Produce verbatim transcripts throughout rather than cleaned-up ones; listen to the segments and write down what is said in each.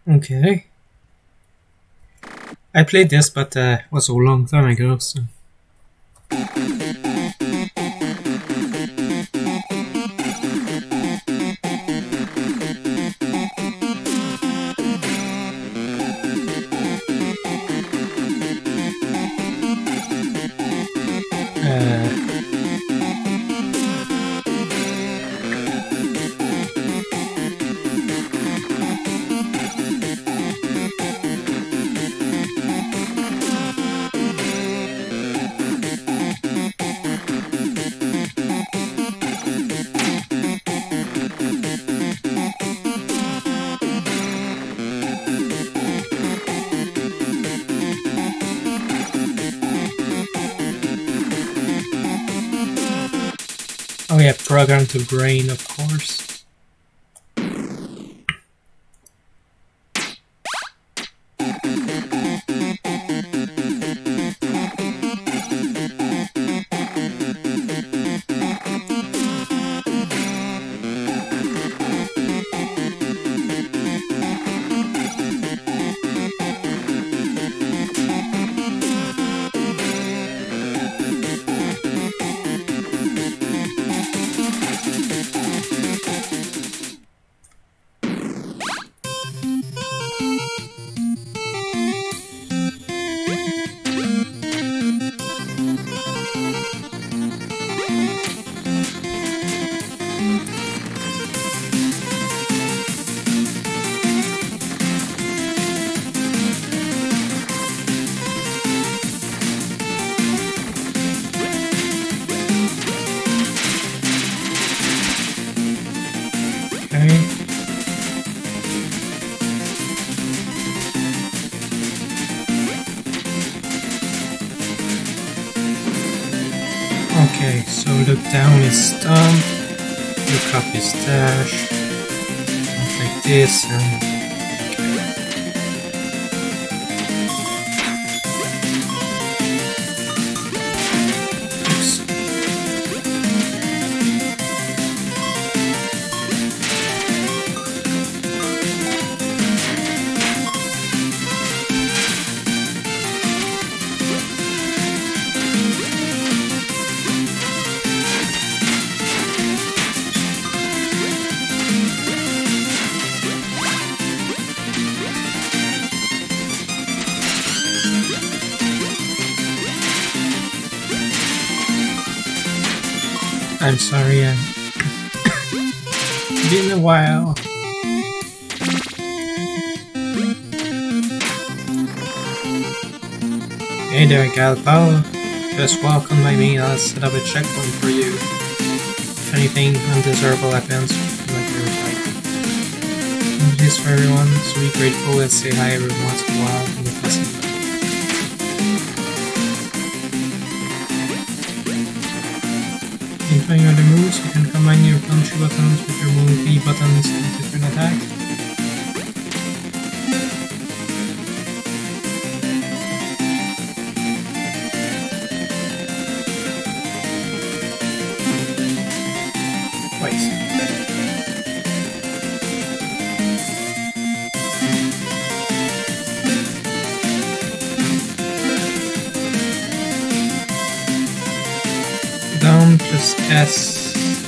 Okay. I played this, but uh, it was a long time ago, so... Oh yeah, program to brain, of course. Okay, so look down is stomp, look up is dash, like this, and oops. I'm sorry, uh, it's been a while. Hey there, Galpo. Just walk on by me, I'll set up a checkpoint for you. If anything undesirable happens, like your type. Do this for everyone, so be grateful and say hi every once in a while in the pleasant. Enjoying other moves, you can combine your punchy buttons with your move B buttons to different attacks. Wait. Down plus S.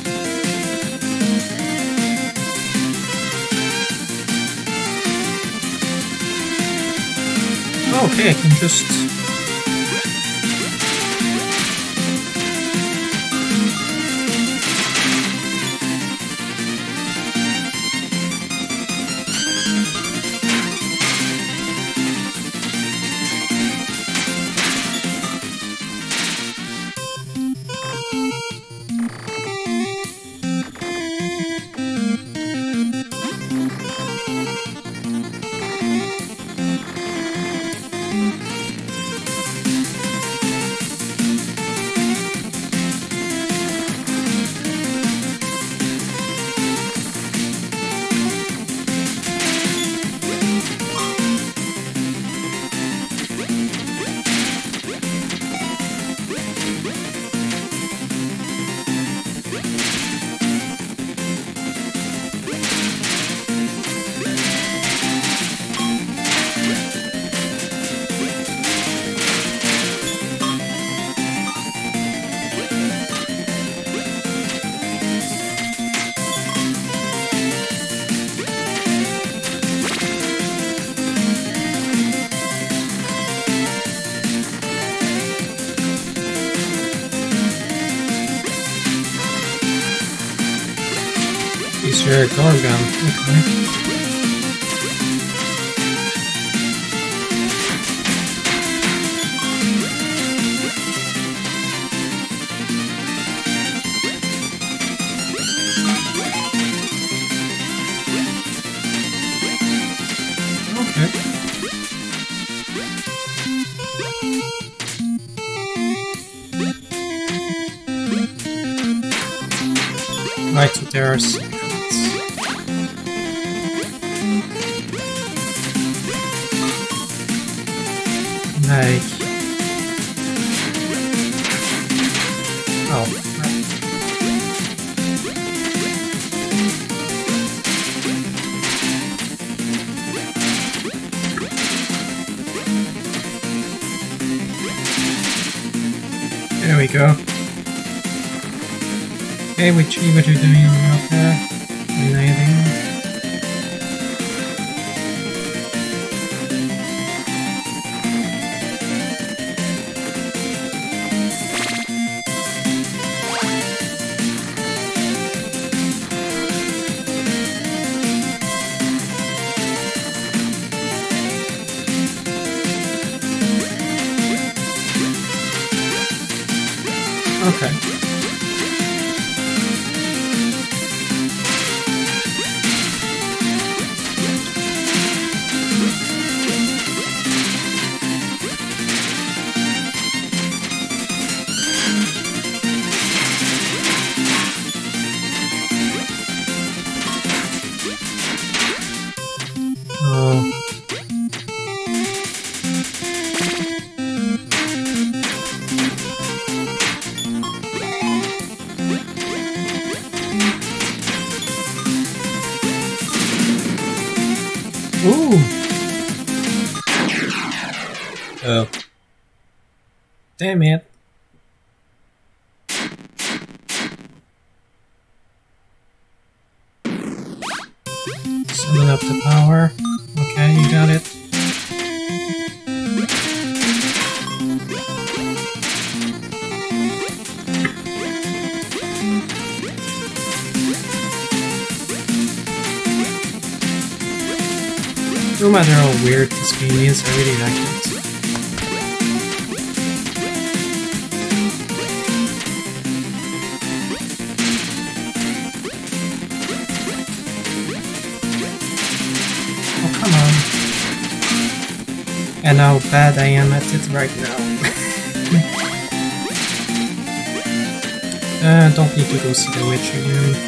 Oh, okay, I can just... use your Gorgon. Okay. Right, so there are secrets. Like... Oh, right. There we go. Hey, Witchy, what are you doing out there? Doing anything? Okay. Ooh. Oh. Damn it. Summon up the power. Okay, you got it. No matter how weird this game is, I really like it. Oh, come on. And how bad I am at it right now. uh, don't need to go see the witch again.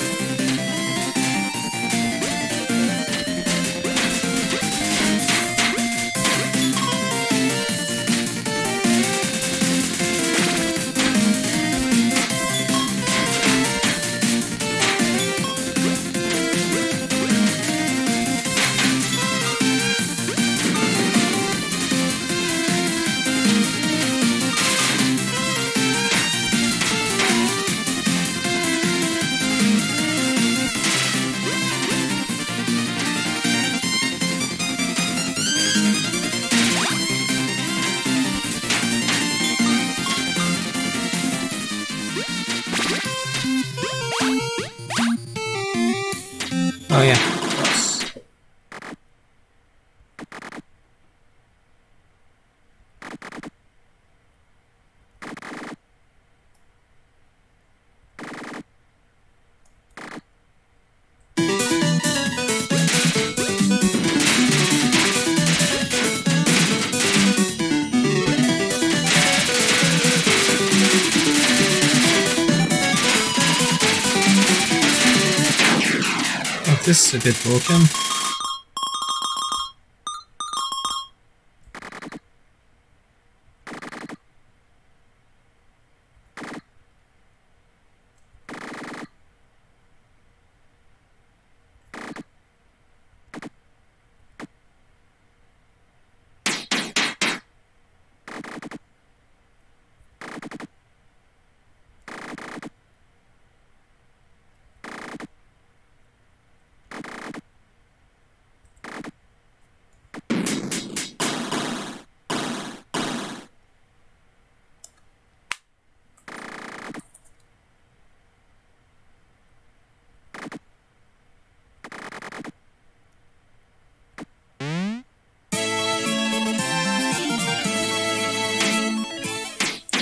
Oh yeah, of course. Oh, this is a bit broken.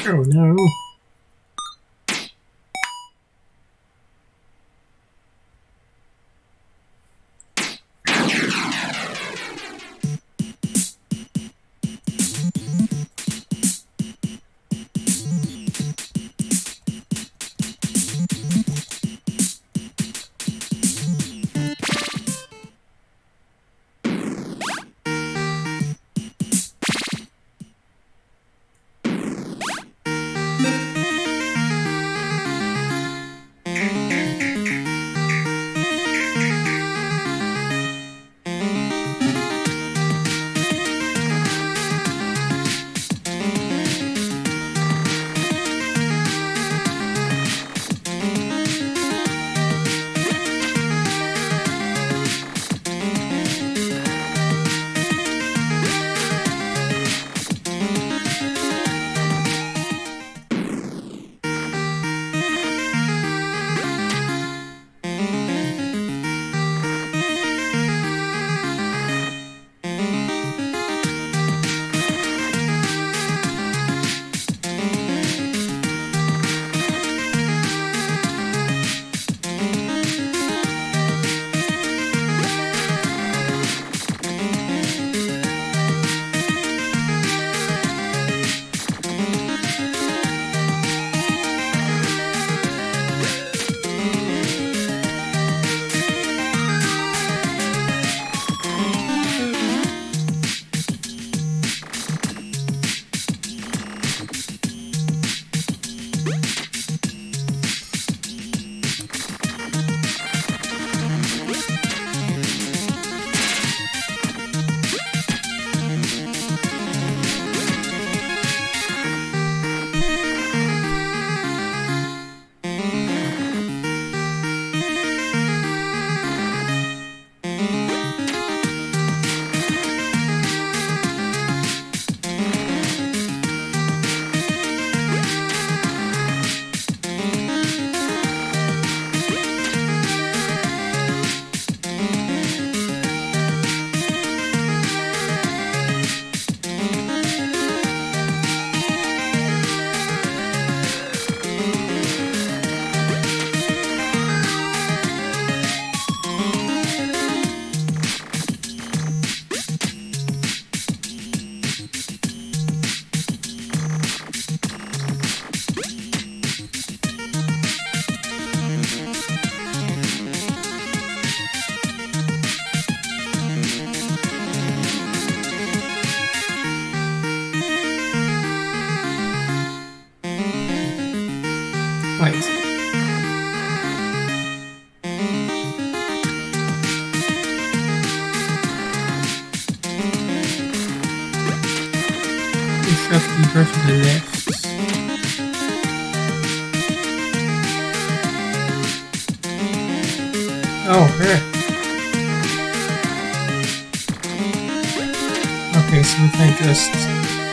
Oh no. Wait. You shove the go to the left. Oh, here. Okay, so if I just...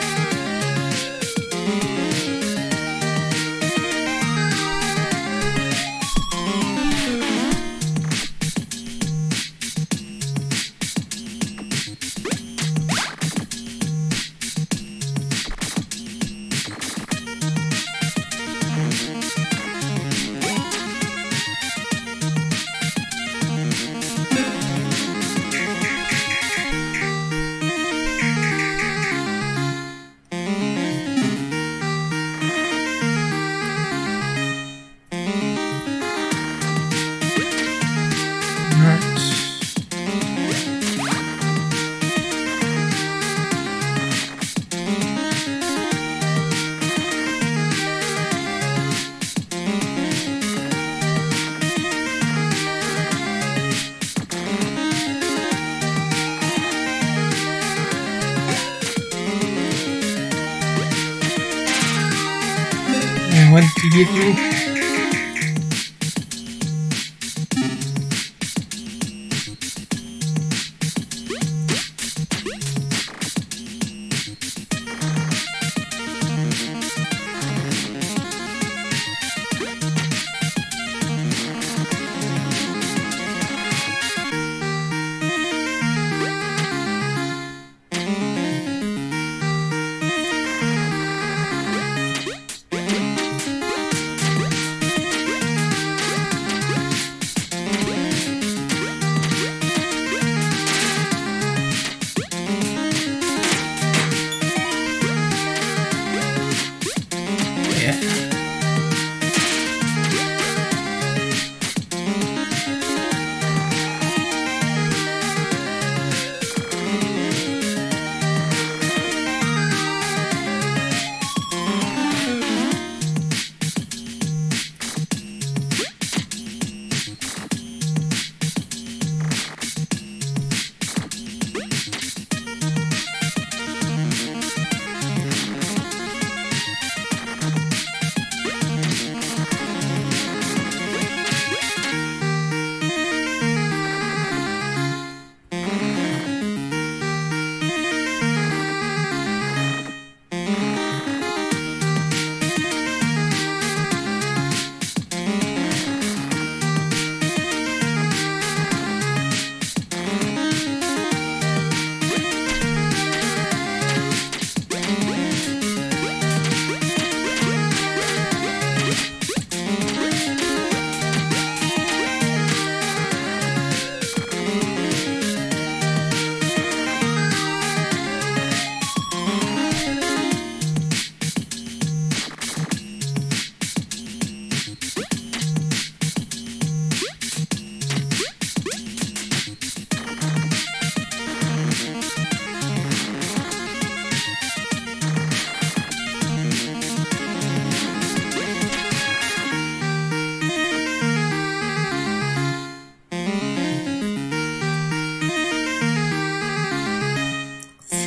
And what did you give me?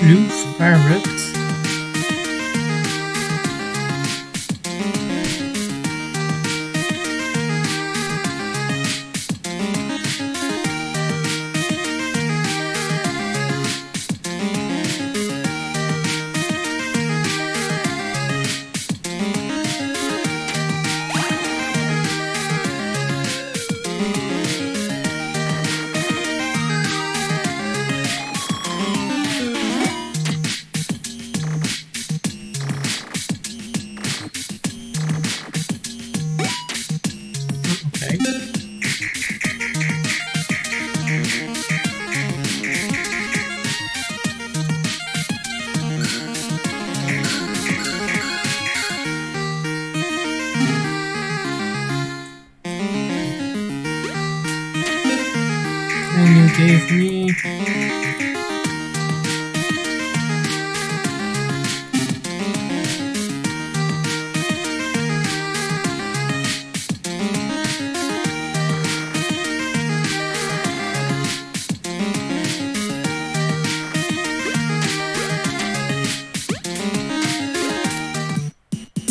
Floof Barret. And you gave me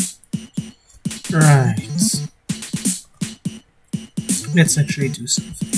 right. Let's actually do something.